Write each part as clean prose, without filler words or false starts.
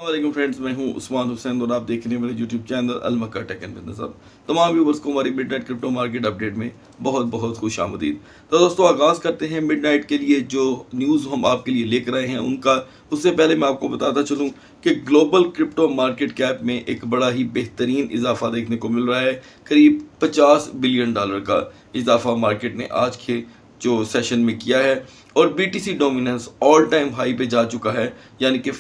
वालेकुम फ्रेंड्स, मैं हूं उस्मान हुसैन और आप देख रहे हैं मेरे YouTube channel Al Makkah tech and business hub. तमाम व्यूवर्स को हमारी मिडनाइट क्रिप्टो मार्केट अपडेट में बहुत बहुत खुश आमदीद। तो दोस्तों आगाज़ करते हैं मिडनाइट के लिए जो न्यूज़ हम आपके लिए लेकर आए हैं उनका। उससे पहले मैं आपको बताता चलूँ कि ग्लोबल क्रिप्टो मार्केट कैप में एक बड़ा ही बेहतरीन इजाफा देखने को मिल रहा है। करीब $50 बिलियन का इजाफा मार्केट ने आज के जो सेशन में किया है और BTC dominance all time high पे जा चुका है, यानी कि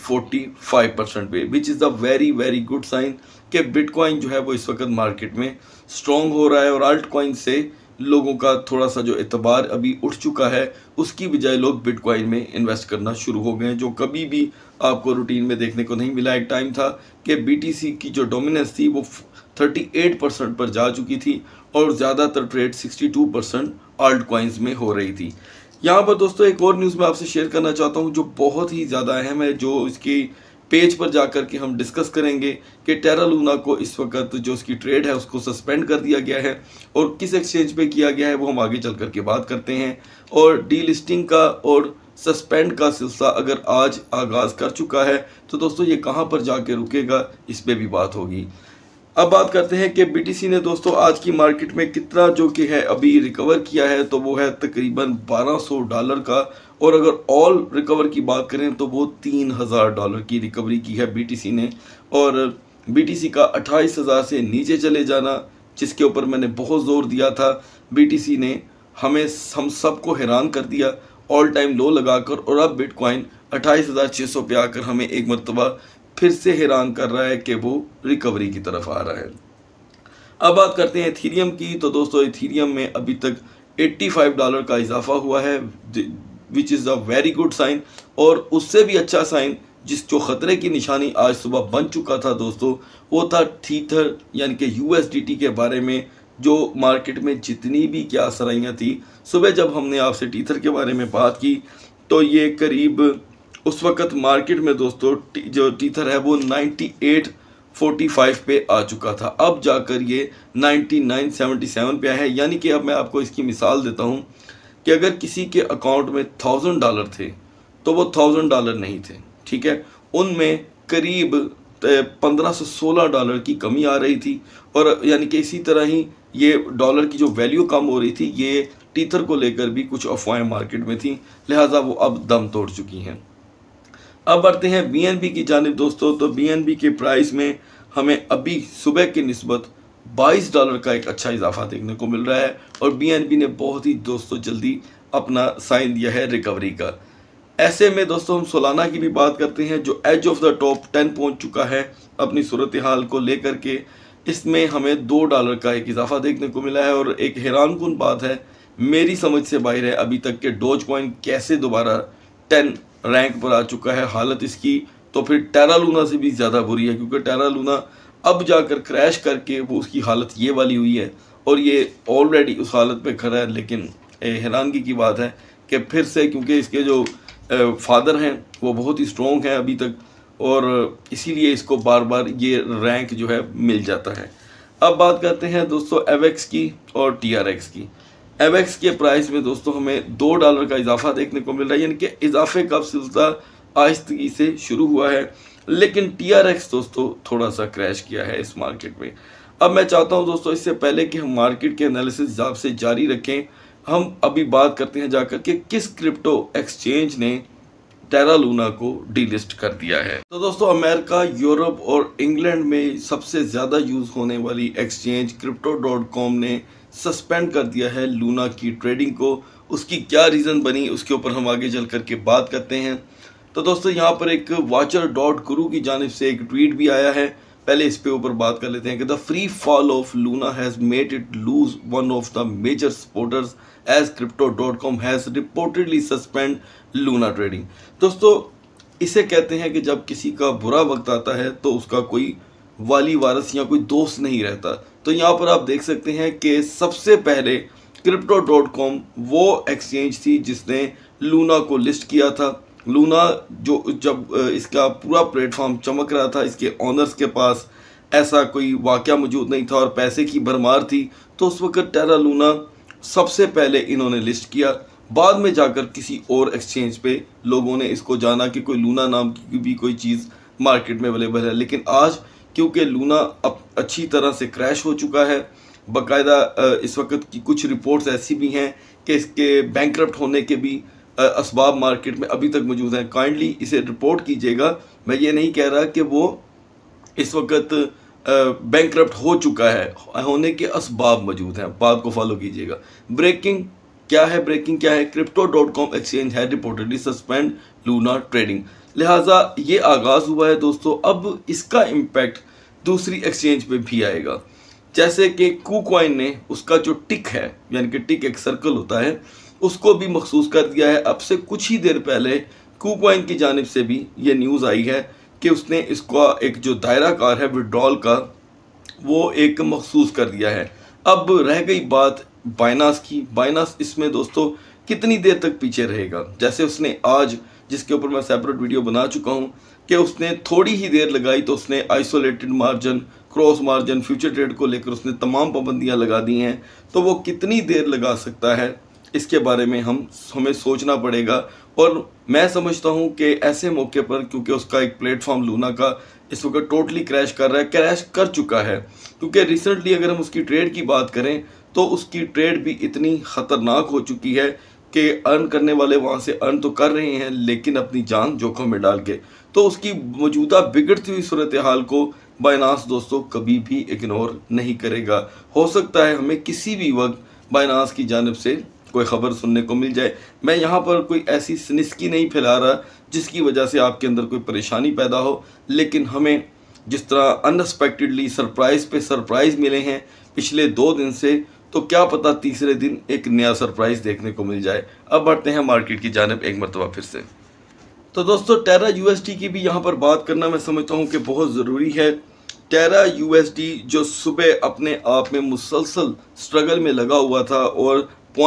45% पे, which is the very very good sign कि बिटकॉइन जो है वो इस वक्त मार्केट में स्ट्रॉन्ग हो रहा है और आल्ट कॉइन से लोगों का थोड़ा सा जो एतबार अभी उठ चुका है, उसकी बजाय लोग बिटकॉइन में इन्वेस्ट करना शुरू हो गए हैं, जो कभी भी आपको रूटीन में देखने को नहीं मिला। एक टाइम था कि BTC की जो डोमिनेंस थी वो 38% पर जा चुकी थी और ज़्यादातर ट्रेड 62% आल्ट कॉइन्स में हो रही थी। यहाँ पर दोस्तों एक और न्यूज़ मैं आपसे शेयर करना चाहता हूँ जो बहुत ही ज़्यादा अहम है, जो इसकी पेज पर जाकर के हम डिस्कस करेंगे कि टेरा लूना को इस वक्त जो उसकी ट्रेड है उसको सस्पेंड कर दिया गया है और किस एक्सचेंज पे किया गया है वो हम आगे चल कर के बात करते हैं। और डीलिस्टिंग का और सस्पेंड का सिलसिला अगर आज आगाज़ कर चुका है तो दोस्तों ये कहाँ पर जाके रुकेगा, इस पर भी बात होगी। अब बात करते हैं कि BTC ने दोस्तों आज की मार्केट में कितना जो कि है अभी रिकवर किया है, तो वो है तकरीबन $1200 का। और अगर ऑल रिकवर की बात करें तो वो $3000 की रिकवरी की है BTC ने। और BTC का 28,000 से नीचे चले जाना, जिसके ऊपर मैंने बहुत ज़ोर दिया था, BTC ने हम सबको हैरान कर दिया ऑल टाइम लो लगाकर, और अब बिटकॉइन 28,600 पे आकर हमें एक मरतबा फिर से हैरान कर रहा है कि वो रिकवरी की तरफ आ रहा है। अब बात करते हैं इथीरियम की। तो दोस्तों इथीरियम में अभी तक $85 का इजाफा हुआ है, which is a very good sign. और उससे भी अच्छा साइन जो ख़तरे की निशानी आज सुबह बन चुका था दोस्तों, वो था थीथर यानी कि USDT के बारे में, जो मार्केट में जितनी भी क्या सराइयाँ थी। सुबह जब हमने आपसे टीथर के बारे में बात की तो ये करीब उस वक़्त मार्केट में दोस्तों जो टीथर है वो 98.45 पे आ चुका था। अब जाकर ये 99.77 पे है। यानी कि अब मैं आपको इसकी मिसाल देता हूँ कि अगर किसी के अकाउंट में $1000 थे तो वो $1000 नहीं थे, ठीक है, उनमें करीब 15 से $16 की कमी आ रही थी। और यानी कि इसी तरह ही ये डॉलर की जो वैल्यू कम हो रही थी, ये टीथर को लेकर भी कुछ अफवाहें मार्केट में थी, लिहाजा वो अब दम तोड़ चुकी हैं। अब बढ़ते हैं BNB की जानिब दोस्तों। तो BNB के प्राइस में हमें अभी सुबह की निस्बत $22 का एक अच्छा इजाफा देखने को मिल रहा है और BNB ने बहुत ही दोस्तों जल्दी अपना साइन दिया है रिकवरी का। ऐसे में दोस्तों हम सोलाना की भी बात करते हैं, जो एज ऑफ द टॉप 10 पहुंच चुका है अपनी सूरत हाल को लेकर के। इसमें हमें $2 का एक इजाफा देखने को मिला है। और एक हैरानकुन बात है, मेरी समझ से बाहर है अभी तक के डोज कॉइन कैसे दोबारा 10 रैंक पर आ चुका है हालत इसकी। तो फिर टेरा लूना से भी ज़्यादा बुरी है, क्योंकि टेरा लूना अब जाकर क्रैश करके वो उसकी हालत ये वाली हुई है और ये ऑलरेडी उस हालत पे खड़ा है। लेकिन हैरानगी की बात है कि फिर से, क्योंकि इसके जो फादर हैं वो बहुत ही स्ट्रॉन्ग हैं अभी तक, और इसीलिए इसको बार बार ये रैंक जो है मिल जाता है। अब बात करते हैं दोस्तों एवेक्स की और TRX की। एवेक्स के प्राइस में दोस्तों हमें $2 का इजाफा देखने को मिल रहा है, यानी कि इजाफे का सिलसिला आहिस्तगी से शुरू हुआ है। लेकिन TRX दोस्तों थोड़ा सा क्रैश किया है इस मार्केट में। अब मैं चाहता हूं दोस्तों इससे पहले कि हम मार्केट के एनालिसिस आपसे जारी रखें, हम अभी बात करते हैं जाकर के किस क्रिप्टो एक्सचेंज ने टेरा लूना को डीलिस्ट कर दिया है। तो दोस्तों अमेरिका, यूरोप और इंग्लैंड में सबसे ज़्यादा यूज़ होने वाली एक्सचेंज Crypto.com ने सस्पेंड कर दिया है लूना की ट्रेडिंग को। उसकी क्या रीज़न बनी उसके ऊपर हम आगे चल करके बात करते हैं। तो दोस्तों यहाँ पर एक watcher.guru की जानिब से एक ट्वीट भी आया है, पहले इस पे ऊपर बात कर लेते हैं कि the free fall of Luna has made it lose one of the major supporters as Crypto.com has reportedly suspend Luna trading. दोस्तों इसे कहते हैं कि जब किसी का बुरा वक्त आता है तो उसका कोई वाली वारस या कोई दोस्त नहीं रहता। तो यहाँ पर आप देख सकते हैं कि सबसे पहले Crypto.com वो एक्सचेंज थी जिसने लूना को लिस्ट किया था। लूना जब इसका पूरा प्लेटफॉर्म चमक रहा था, इसके ऑनर्स के पास ऐसा कोई वाक़या मौजूद नहीं था और पैसे की भरमार थी, तो उस वक्त टेरा लूना सबसे पहले इन्होंने लिस्ट किया। बाद में जाकर किसी और एक्सचेंज पे लोगों ने इसको जाना कि कोई लूना नाम की भी कोई चीज़ मार्केट में अवेलेबल है। लेकिन आज क्योंकि लूना अब अच्छी तरह से क्रैश हो चुका है, बाकायदा इस वक्त की कुछ रिपोर्ट्स ऐसी भी हैं कि इसके बैंकरप्ट होने के भी असबाब मार्केट में अभी तक मौजूद हैं। काइंडली इसे रिपोर्ट कीजिएगा। मैं ये नहीं कह रहा कि वो इस वक्त बैंकरप्ट हो चुका है, होने के असबाब मौजूद हैं। बात को फॉलो कीजिएगा। ब्रेकिंग क्या है? Crypto.com एक्सचेंज है रिपोर्टेडली सस्पेंड लूना ट्रेडिंग। लिहाजा ये आगाज़ हुआ है दोस्तों। अब इसका इम्पैक्ट दूसरी एक्सचेंज पे भी आएगा। जैसे कि KuCoin ने उसका जो टिक है, यानी कि टिक एक सर्कल होता है, उसको भी मखसूस कर दिया है। अब से कुछ ही देर पहले KuCoin की जानिब से भी ये न्यूज़ आई है कि उसने इसका एक जो दायरा कार है विड्रॉल का, वो एक मखसूस कर दिया है। अब रह गई बात बाइनांस की। बाइनांस इसमें दोस्तों कितनी देर तक पीछे रहेगा? जैसे उसने आज, जिसके ऊपर मैं सेपरेट वीडियो बना चुका हूँ, कि उसने थोड़ी ही देर लगाई तो उसने isolated margin, cross margin, future trade को लेकर उसने तमाम पाबंदियाँ लगा दी हैं। तो वो कितनी देर लगा सकता है, इसके बारे में हमें सोचना पड़ेगा। और मैं समझता हूं कि ऐसे मौके पर, क्योंकि उसका एक प्लेटफॉर्म लूना का इस वक्त टोटली क्रैश कर रहा है, क्रैश कर चुका है। क्योंकि रिसेंटली अगर हम उसकी ट्रेड की बात करें तो उसकी ट्रेड भी इतनी ख़तरनाक हो चुकी है कि अर्न करने वाले वहाँ से अर्न तो कर रहे हैं, लेकिन अपनी जान जोखिम में डाल के। तो उसकी मौजूदा बिगड़ती हुई सूरत हाल को बाइनांस दोस्तों कभी भी इग्नोर नहीं करेगा। हो सकता है हमें किसी भी वक्त बाइनांस की जानिब से कोई ख़बर सुनने को मिल जाए। मैं यहाँ पर कोई ऐसी सिनिस्की नहीं फैला रहा जिसकी वजह से आपके अंदर कोई परेशानी पैदा हो, लेकिन हमें जिस तरह अनएक्सपेक्टेडली सरप्राइज़ पे सरप्राइज़ मिले हैं पिछले 2 दिन से, तो क्या पता तीसरे दिन एक नया सरप्राइज़ देखने को मिल जाए। अब बढ़ते हैं मार्केट की जानिब एक मरतबा फिर से। तो दोस्तों टेरा USD की भी यहाँ पर बात करना मैं समझता हूँ कि बहुत ज़रूरी है। टेरा USD जो सुबह अपने आप में मुसलसल स्ट्रगल में लगा हुआ था और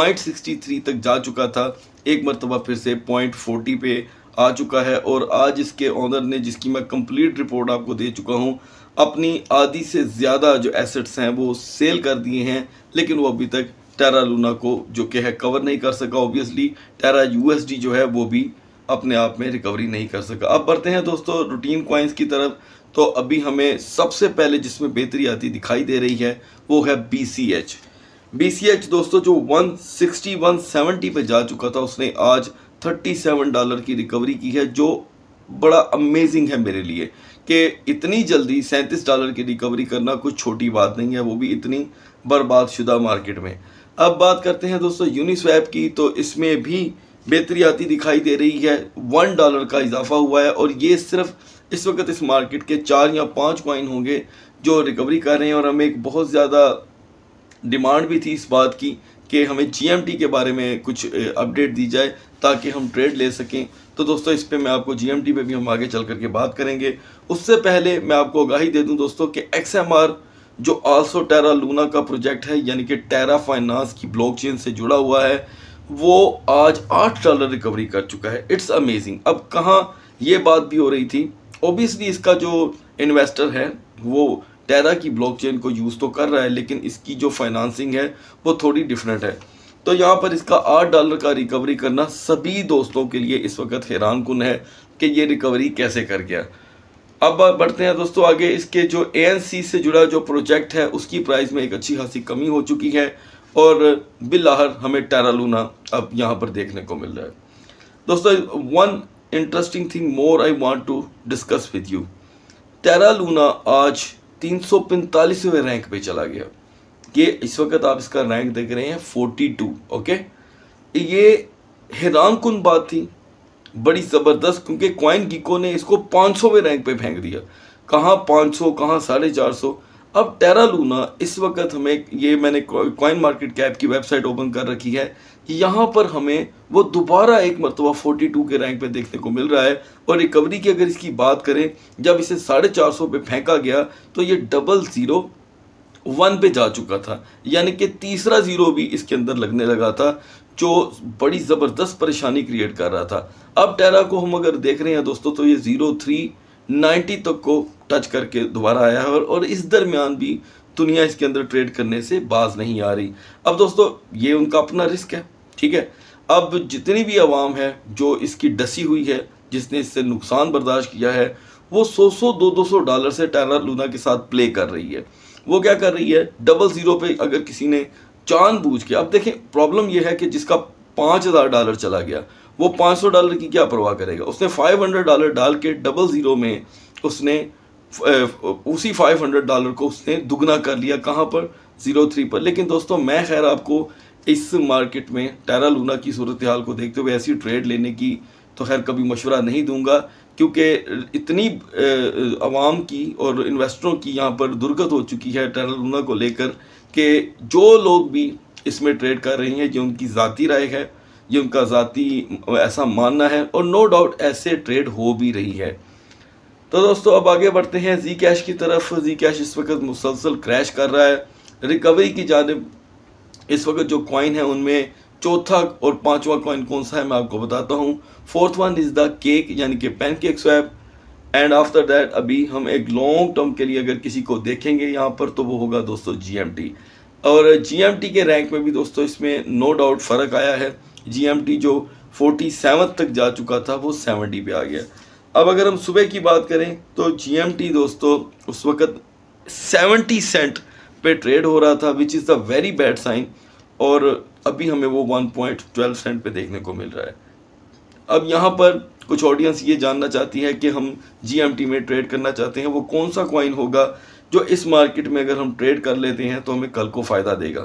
0.63 तक जा चुका था, एक मरतबा फिर से 0.40 पे आ चुका है। और आज इसके ओनर ने, जिसकी मैं कंप्लीट रिपोर्ट आपको दे चुका हूँ, अपनी आधी से ज़्यादा जो एसेट्स हैं वो सेल कर दिए हैं, लेकिन वो अभी तक टेरा लूना को जो कि है कवर नहीं कर सका। ऑब्वियसली टेरा USD जो है वो भी अपने आप में रिकवरी नहीं कर सका। अब बढ़ते हैं दोस्तों रूटीन कॉइन्स की तरफ। तो अभी हमें सबसे पहले जिसमें बेहतरी आती दिखाई दे रही है वो है BCH दोस्तों, जो 160-170 पे जा चुका था, उसने आज $37 की रिकवरी की है, जो बड़ा अमेजिंग है मेरे लिए कि इतनी जल्दी $37 की रिकवरी करना कुछ छोटी बात नहीं है, वो भी इतनी बर्बाद शुदा मार्केट में। अब बात करते हैं दोस्तों यूनिस्वैप की। तो इसमें भी बेहतरी आती दिखाई दे रही है। $1 का इजाफा हुआ है और ये सिर्फ इस वक्त इस मार्केट के 4 या 5 कॉइन होंगे जो रिकवरी कर रहे हैं। और हमें एक बहुत ज़्यादा डिमांड भी थी इस बात की कि हमें GMT के बारे में कुछ अपडेट दी जाए ताकि हम ट्रेड ले सकें। तो दोस्तों इस पे मैं आपको GMT पे भी हम आगे चल करके बात करेंगे। उससे पहले मैं आपको आगाही दे दूं दोस्तों कि XMR जो आल्सो टेरा लूना का प्रोजेक्ट है, यानी कि टेरा फाइनेंस की ब्लॉकचेन से जुड़ा हुआ है, वो आज $8 रिकवरी कर चुका है। It's amazing. अब कहाँ ये बात भी हो रही थी, ओबियसली इसका जो इन्वेस्टर है वो टेरा की ब्लॉकचेन को यूज़ तो कर रहा है, लेकिन इसकी जो फाइनेंसिंग है वो थोड़ी डिफरेंट है। तो यहाँ पर इसका $8 का रिकवरी करना सभी दोस्तों के लिए इस वक्त हैरान कुन है कि ये रिकवरी कैसे कर गया। अब बढ़ते हैं दोस्तों आगे। इसके जो ANC से जुड़ा जो प्रोजेक्ट है उसकी प्राइस में एक अच्छी खासी कमी हो चुकी है और बिलाहर हमें टेरा लूना अब यहाँ पर देखने को मिल रहा है। दोस्तों one interesting thing more I want to discuss with you. Terra Luna आज 345वें रैंक पे चला गया। ये इस वक्त आप इसका रैंक देख रहे हैं 42। ओके, ये हैरान कुन बात थी, बड़ी ज़बरदस्त, क्योंकि कॉइन गीको ने इसको 500वें रैंक पे फेंक दिया। कहाँ 500, कहाँ 450। अब टेरा लूना इस वक्त हमें, ये मैंने कॉइन मार्केट कैप की वेबसाइट ओपन कर रखी है, यहाँ पर हमें वो दोबारा एक मरतबा 42 के रैंक पे देखने को मिल रहा है। और रिकवरी की अगर इसकी बात करें, जब इसे 450 पे फेंका गया तो ये 001 पे जा चुका था, यानी कि तीसरा जीरो भी इसके अंदर लगने लगा था, जो बड़ी ज़बरदस्त परेशानी क्रिएट कर रहा था। अब टेरा को हम अगर देख रहे हैं दोस्तों तो ये 0390 तक को टच करके दोबारा आया है और इस दरमियान भी दुनिया इसके अंदर ट्रेड करने से बाज नहीं आ रही। अब दोस्तों ये उनका अपना रिस्क है, ठीक है। अब जितनी भी आवाम है जो इसकी डसी हुई है, जिसने इससे नुकसान बर्दाश्त किया है, वो 100-200 डॉलर से टेरा लूना के साथ प्ले कर रही है। वो क्या कर रही है, 00 पे अगर किसी ने जानबूझ के, अब देखें प्रॉब्लम ये है कि जिसका $5000 चला गया वो $500 की क्या परवाह करेगा। उसने $500 डाल के 00 में उसने उसी $500 को उसने दुगना कर लिया। कहाँ पर, 03 पर। लेकिन दोस्तों मैं खैर आपको इस मार्केट में टेरा लूना की सूरत हाल को देखते हुए ऐसी ट्रेड लेने की तो खैर कभी मशवरा नहीं दूंगा, क्योंकि इतनी आवाम की और इन्वेस्टरों की यहाँ पर दुर्गत हो चुकी है टेरा लूना को लेकर कि जो लोग भी इसमें ट्रेड कर रहे हैं, ये उनकी ज़ाती राय है, ये उनका ज़ाती ऐसा मानना है, और नो डाउट ऐसे ट्रेड हो भी रही है। तो दोस्तों अब आगे बढ़ते हैं जी कैश की तरफ। जी कैश इस वक्त मुसलसल क्रैश कर रहा है। रिकवरी की जानिब इस वक्त जो कॉइन है उनमें चौथा और पांचवा कॉइन कौन सा है मैं आपको बताता हूँ। Fourth one is the cake, यानी कि pancake swap. And after that अभी हम एक लॉन्ग टर्म के लिए अगर किसी को देखेंगे यहाँ पर तो वो होगा दोस्तों GMT। और GMT के रैंक में भी दोस्तों इसमें नो डाउट फ़र्क आया है। GMT जो 47 तक जा चुका था वो 70 पे आ गया। अब अगर हम सुबह की बात करें तो GMT दोस्तों उस वक़्त 70 सेंट पे ट्रेड हो रहा था, which is the very bad sign, और अभी हमें वो 1.12 सेंट पे देखने को मिल रहा है। अब यहाँ पर कुछ ऑडियंस ये जानना चाहती है कि हम GMT में ट्रेड करना चाहते हैं, वो कौन सा कॉइन होगा जो इस मार्केट में अगर हम ट्रेड कर लेते हैं तो हमें कल को फ़ायदा देगा।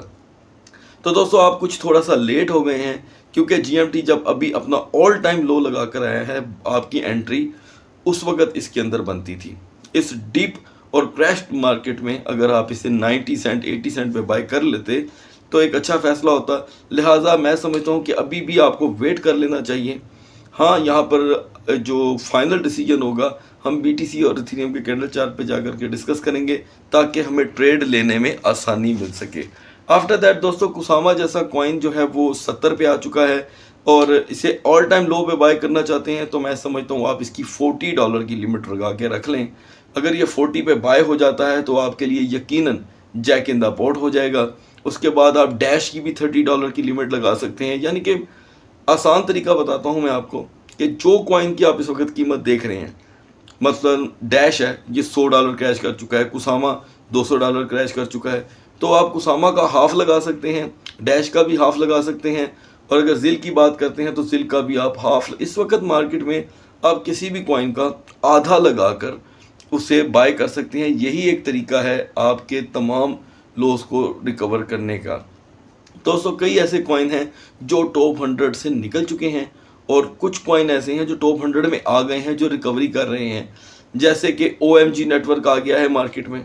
तो दोस्तों आप कुछ थोड़ा सा लेट हो गए हैं, क्योंकि GMT जब अभी अपना ऑल टाइम लो लगा कर आया है, आपकी एंट्री उस वक़्त इसके अंदर बनती थी। इस डीप और क्रैश्ड मार्केट में अगर आप इसे 90 सेंट 80 सेंट पे बाय कर लेते तो एक अच्छा फैसला होता। लिहाजा मैं समझता हूँ कि अभी भी आपको वेट कर लेना चाहिए। हाँ, यहाँ पर जो फाइनल डिसीजन होगा हम BTC और इथेरियम के कैंडल चार्ट पे जाकर के डिस्कस करेंगे ताकि हमें ट्रेड लेने में आसानी मिल सके। आफ्टर दैट दोस्तों कुसामा जैसा कॉइन जो है वो 70 पे आ चुका है और इसे ऑल टाइम लो पे बाय करना चाहते हैं तो मैं समझता हूँ आप इसकी $40 की लिमिट लगा के रख लें। अगर ये 40 पे बाय हो जाता है तो आपके लिए यकीनन जैक इन द पॉट हो जाएगा। उसके बाद आप डैश की भी $30 की लिमिट लगा सकते हैं। यानी कि आसान तरीका बताता हूँ मैं आपको कि जो कॉइन की आप इस वक्त कीमत देख रहे हैं, मसलन डैश है ये $100 क्रैश कर चुका है, कुसामा $200 क्रैश कर चुका है, तो आप कुसामा का हाफ लगा सकते हैं, डैश का भी हाफ लगा सकते हैं, और अगर जिल की बात करते हैं तो जिल का भी आप हाफ। इस वक्त मार्केट में आप किसी भी कॉइन का आधा लगाकर उसे बाय कर सकते हैं। यही एक तरीका है आपके तमाम लॉस को रिकवर करने का। दोस्तों कई ऐसे कॉइन हैं जो टॉप 100 से निकल चुके हैं और कुछ कॉइन ऐसे हैं जो टॉप 100 में आ गए हैं जो रिकवरी कर रहे हैं, जैसे कि OMG नेटवर्क आ गया है मार्केट में,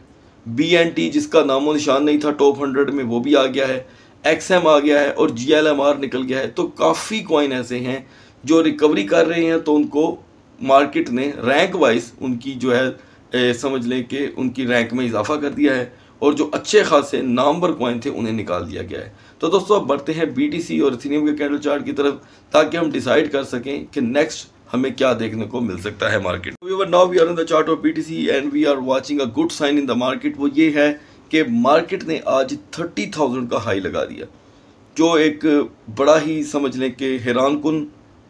BNT जिसका नामो निशान नहीं था टॉप 100 में वो भी आ गया है, XM आ गया है और GLMR निकल गया है। तो काफ़ी कॉइन ऐसे हैं जो रिकवरी कर रहे हैं, तो उनको मार्केट ने रैंक वाइज उनकी जो है समझ लें कि उनकी रैंक में इजाफा कर दिया है और जो अच्छे खासे नामवर कॉइन थे उन्हें निकाल दिया गया है। तो दोस्तों अब बढ़ते हैं BTC और इथेरियम के कैंडल चार्ट की तरफ ताकि हम डिसाइड कर सकें कि नेक्स्ट हमें क्या देखने को मिल सकता है market. Now we are in the chart of BTC and we are watching a good sign in the market. वो ये है कि मार्केट ने आज 30,000 का हाई लगा दिया, जो एक बड़ा ही समझ लें कि हैरानकुन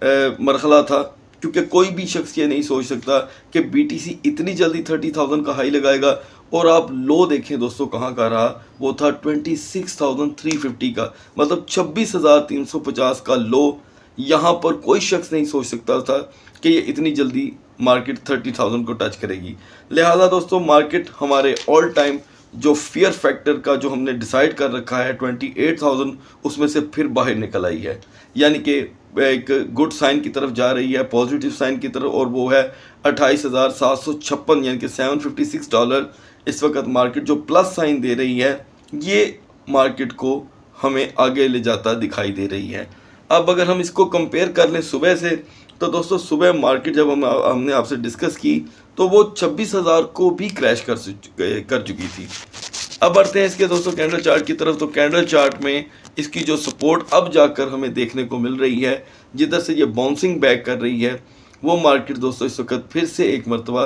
मरहला था, क्योंकि कोई भी शख्स ये नहीं सोच सकता कि BTC इतनी जल्दी 30,000 का हाई लगाएगा। और आप लो देखें दोस्तों कहाँ का रहा, वो था 26,350 का, मतलब 26,350 का लो। यहाँ पर कोई शख्स नहीं सोच सकता था कि ये इतनी जल्दी मार्केट 30,000 को टच करेगी। लिहाजा दोस्तों मार्केट हमारे ऑल टाइम जो फियर फैक्टर का जो हमने डिसाइड कर रखा है 28,000 उसमें से फिर बाहर निकल आई है, यानी कि एक गुड साइन की तरफ जा रही है, पॉजिटिव साइन की तरफ, और वो है 28,756 यानी कि $756। इस वक्त मार्केट जो प्लस साइन दे रही है ये मार्केट को हमें आगे ले जाता दिखाई दे रही है। अब अगर हम इसको कंपेयर कर लें सुबह से, तो दोस्तों सुबह मार्केट जब हमने आपसे डिस्कस की तो वो 26,000 को भी क्रैश कर चुकी थी। अब बढ़ते हैं इसके दोस्तों कैंडल चार्ट की तरफ। तो कैंडल चार्ट में इसकी जो सपोर्ट अब जाकर हमें देखने को मिल रही है, जिधर से ये बाउंसिंग बैक कर रही है, वो मार्केट दोस्तों इस वक्त फिर से एक मरतबा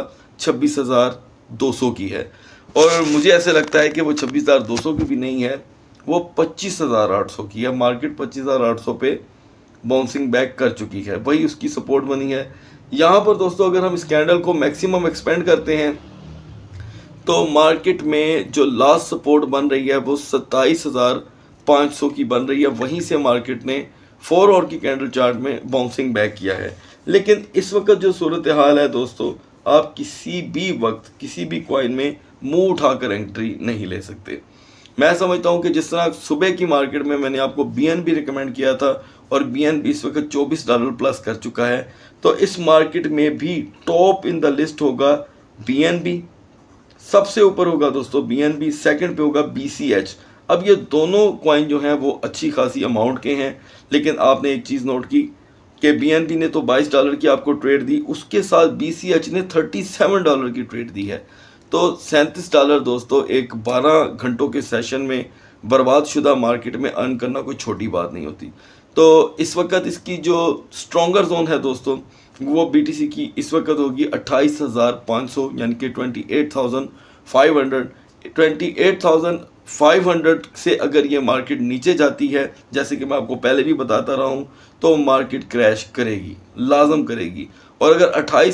26,200 की है। और मुझे ऐसे लगता है कि वो 26,200 की भी नहीं है, वो 25,800 की है। मार्केट 25,800 पे बाउंसिंग बैक कर चुकी है, वही उसकी सपोर्ट बनी है। यहाँ पर दोस्तों अगर हम इस कैंडल को मैक्सिमम एक्सपेंड करते हैं तो मार्केट में जो लास्ट सपोर्ट बन रही है वो 27,500 की बन रही है। वहीं से मार्केट ने 4 आवर की कैंडल चार्ट में बाउंसिंग बैक किया है। लेकिन इस वक्त जो सूरत हाल है दोस्तों, आप किसी भी वक्त किसी भी कॉइन में मुंह उठाकर एंट्री नहीं ले सकते। मैं समझता हूं कि जिस तरह सुबह की मार्केट में मैंने आपको BNB रिकमेंड किया था और BNB इस वक्त $24 प्लस कर चुका है, तो इस मार्केट में भी टॉप इन द लिस्ट होगा BNB, सबसे ऊपर होगा दोस्तों BNB, सेकंड पे होगा BCH। अब ये दोनों कॉइन जो हैं वो अच्छी खासी अमाउंट के हैं, लेकिन आपने एक चीज़ नोट की कि BNB ने तो $22 की आपको ट्रेड दी, उसके साथ BCH ने $37 की ट्रेड दी है। तो $37 दोस्तों एक 12 घंटों के सेशन में बर्बाद शुदा मार्केट में अर्न करना कोई छोटी बात नहीं होती। तो इस वक्त इसकी जो स्ट्रॉन्गर जोन है दोस्तों, वो BTC की इस वक्त होगी 28,500 यानी कि 28,500। 28,500 से अगर ये मार्केट नीचे जाती है, जैसे कि मैं आपको पहले भी बताता रहा हूँ, तो मार्केट क्रैश करेगी, लाजम करेगी। और अगर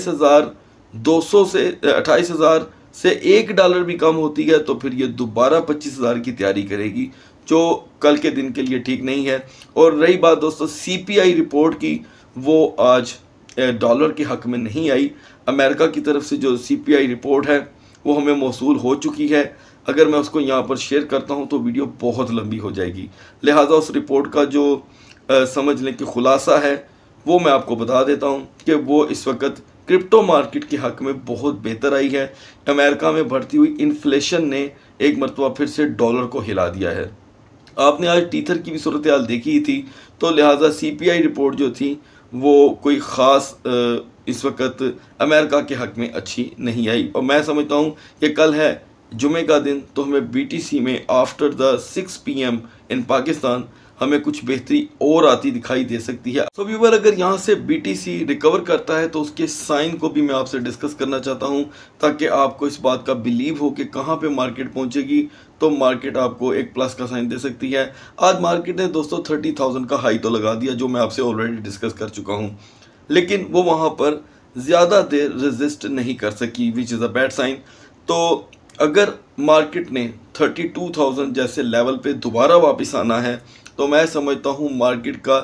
28,200 से 28,000 से $1 भी कम होती है तो फिर ये दोबारा 25,000 की तैयारी करेगी, जो कल के दिन के लिए ठीक नहीं है। और रही बात दोस्तों CPI रिपोर्ट की, वो आज डॉलर के हक में नहीं आई। अमेरिका की तरफ से जो CPI रिपोर्ट है वो हमें मौसूल हो चुकी है। अगर मैं उसको यहाँ पर शेयर करता हूँ तो वीडियो बहुत लंबी हो जाएगी, लिहाजा उस रिपोर्ट का जो समझ लें कि खुलासा है वो मैं आपको बता देता हूँ कि वो इस वक्त क्रिप्टो मार्केट के हक में बहुत बेहतर आई है। अमेरिका में बढ़ती हुई इन्फ्लेशन ने एक मरतबा फिर से डॉलर को हिला दिया है। आपने आज टीथर की भी सूरत हाल देखी ही थी, तो लिहाजा CPI रिपोर्ट जो थी वो कोई ख़ास इस वक्त अमेरिका के हक में अच्छी नहीं आई। और मैं समझता हूँ कि कल है जुमे का दिन, तो हमें BTC में after the 6 PM in Pakistan हमें कुछ बेहतरी और आती दिखाई दे सकती है। सो व्यूअर, अगर यहाँ से BTC रिकवर करता है तो उसके साइन को भी मैं आपसे डिस्कस करना चाहता हूँ, ताकि आपको इस बात का बिलीव हो कि कहाँ पे मार्केट पहुँचेगी तो मार्केट आपको एक प्लस का साइन दे सकती है। आज मार्केट ने दोस्तों 30,000 का हाई तो लगा दिया, जो मैं आपसे ऑलरेडी डिस्कस कर चुका हूँ, लेकिन वो वहाँ पर ज़्यादा देर रेजिस्ट नहीं कर सकी, which is a bad sign. तो अगर मार्केट ने 32,000 जैसे लेवल पे दोबारा वापस आना है तो मैं समझता हूँ मार्केट का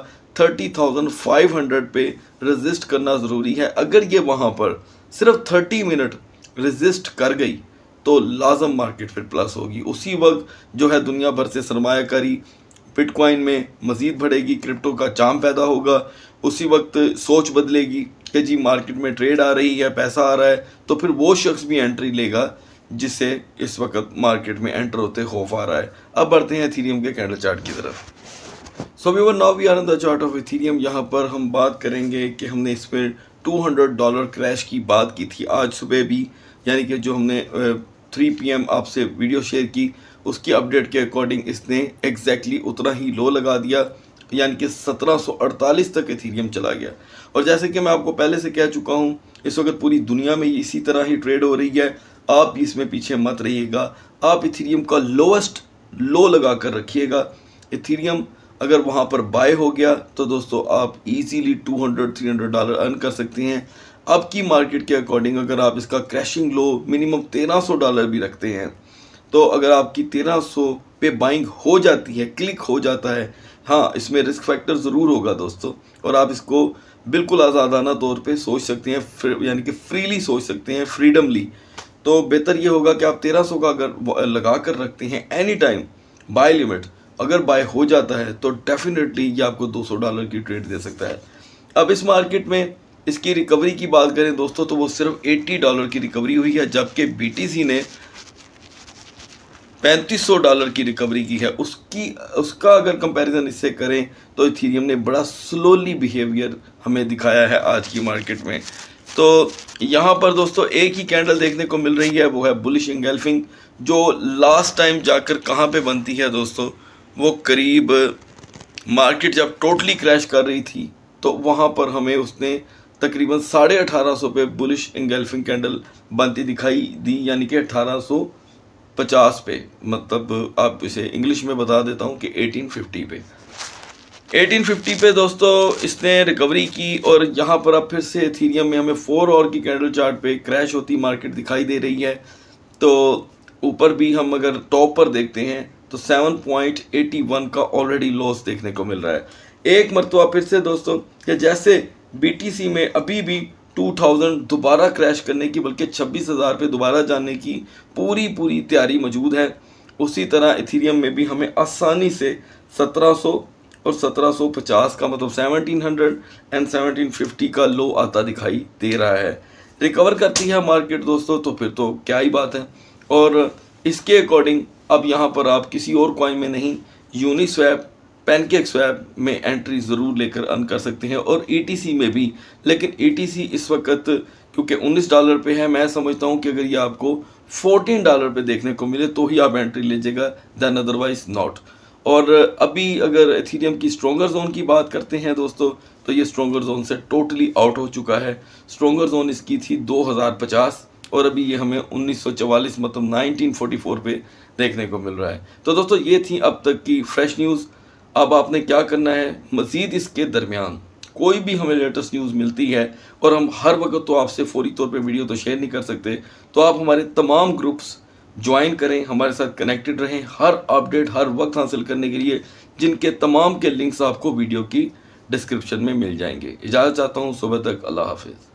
30,500 पे रेजिस्ट करना ज़रूरी है। अगर ये वहाँ पर सिर्फ 30 मिनट रेजिस्ट कर गई तो लाजम मार्केट फिर प्लस होगी। उसी वक्त जो है दुनिया भर से सरमायाकारी बिटकॉइन में मज़ीद बढ़ेगी, क्रिप्टो का चाम पैदा होगा। उसी वक्त सोच बदलेगी कि जी मार्केट में ट्रेड आ रही है, पैसा आ रहा है, तो फिर वो शख्स भी एंट्री लेगा जिससे इस वक्त मार्केट में एंटर होते खौफ आ रहा है। अब बढ़ते हैं एथेरियम के कैंडल चार्ट की तरफ। So viewer, now we are on the chart of Ethereum. यहाँ पर हम बात करेंगे कि हमने इस पर $200 क्रैश की बात की थी आज सुबह भी, यानी कि जो हमने 3 PM आपसे वीडियो शेयर की उसकी अपडेट के अकॉर्डिंग इसने एग्जैक्टली उतना ही लो लगा दिया, यानी कि 1748 तक एथेरियम चला गया। और जैसे कि मैं आपको पहले से कह चुका हूँ, इस वक्त पूरी दुनिया में इसी तरह ही ट्रेड हो रही है। आप इसमें पीछे मत रहिएगा, आप एथेरियम का लोएस्ट लो लगा कर रखिएगा। एथेरियम अगर वहाँ पर बाय हो गया तो दोस्तों आप इजीली $200-300 अर्न कर सकते हैं। अब की मार्केट के अकॉर्डिंग अगर आप इसका क्रैशिंग लो मिनिमम $1300 भी रखते हैं, तो अगर आपकी 1300 पे बाइंग हो जाती है, क्लिक हो जाता है, हाँ इसमें रिस्क फैक्टर ज़रूर होगा दोस्तों, और आप इसको बिल्कुल आज़ादाना तौर पे सोच सकते हैं, यानी कि फ्रीली सोच सकते हैं, फ्रीडमली। तो बेहतर ये होगा कि आप 1300 का अगर लगा कर रखते हैं एनी टाइम बाय लिमिट, अगर बाय हो जाता है तो डेफिनेटली ये आपको $200 की ट्रेड दे सकता है। अब इस मार्केट में इसकी रिकवरी की बात करें दोस्तों तो वो सिर्फ $80 की रिकवरी हुई है, जबकि BTC ने $3500 की रिकवरी की है। उसका अगर कंपैरिजन इससे करें तो एथेरियम ने बड़ा स्लोली बिहेवियर हमें दिखाया है आज की मार्केट में। तो यहाँ पर दोस्तों एक ही कैंडल देखने को मिल रही है, वो है बुलिश एंगल्फिंग, जो लास्ट टाइम जाकर कहाँ पे बनती है दोस्तों, वो करीब मार्केट जब टोटली क्रैश कर रही थी तो वहाँ पर हमें उसने तकरीबन 1850 पे बुलिश एंगल्फिंग कैंडल बनती दिखाई दी, यानी कि 1850 पे, मतलब आप इसे इंग्लिश में बता देता हूँ कि 1850 पे। 1850 पे दोस्तों इसने रिकवरी की और यहाँ पर अब फिर से एथीरियम में हमें 4 और की कैंडल चार्ट पे क्रैश होती मार्केट दिखाई दे रही है। तो ऊपर भी हम अगर टॉप पर देखते हैं तो 7.81 का ऑलरेडी लॉस देखने को मिल रहा है। एक मरतबा फिर से दोस्तों कि जैसे BTC में अभी भी 2000 दोबारा क्रैश करने की, बल्कि 26,000 पे दोबारा जाने की पूरी तैयारी मौजूद है, उसी तरह इथीरियम में भी हमें आसानी से 1700 और 1750 का मतलब 1700 एंड 1750 का लो आता दिखाई दे रहा है। रिकवर करती है मार्केट दोस्तों तो फिर तो क्या ही बात है। और इसके अकॉर्डिंग अब यहाँ पर आप किसी और कॉइन में नहीं, यूनिस्वैप, पैनकेक स्वैप में एंट्री ज़रूर लेकर अर्न कर सकते हैं और ETC में भी। लेकिन ETC इस वक्त क्योंकि $19 पे है, मैं समझता हूँ कि अगर ये आपको $14 पे देखने को मिले तो ही आप एंट्री लीजिएगा, देन अदरवाइज नॉट। और अभी अगर एथीरियम की स्ट्रॉन्गर जोन की बात करते हैं दोस्तों तो ये स्ट्रॉन्गर जोन से टोटली आउट हो चुका है। स्ट्रॉन्गर जोन इसकी थी 2050 और अभी ये हमें 1944 मतलब 1944 पे देखने को मिल रहा है। तो दोस्तों ये थी अब तक की फ्रेश न्यूज़। अब आपने क्या करना है, मज़ीद इसके दरमियान कोई भी हमें लेटेस्ट न्यूज़ मिलती है और हम हर वक्त तो आपसे फौरी तौर पे वीडियो तो शेयर नहीं कर सकते, तो आप हमारे तमाम ग्रुप्स ज्वाइन करें, हमारे साथ कनेक्टेड रहें हर अपडेट हर वक्त हासिल करने के लिए, जिनके तमाम के लिंक्स आपको वीडियो की डिस्क्रिप्शन में मिल जाएंगे। इजाज़त चाहता हूँ, सुबह तक, अल्लाह हाफिज़।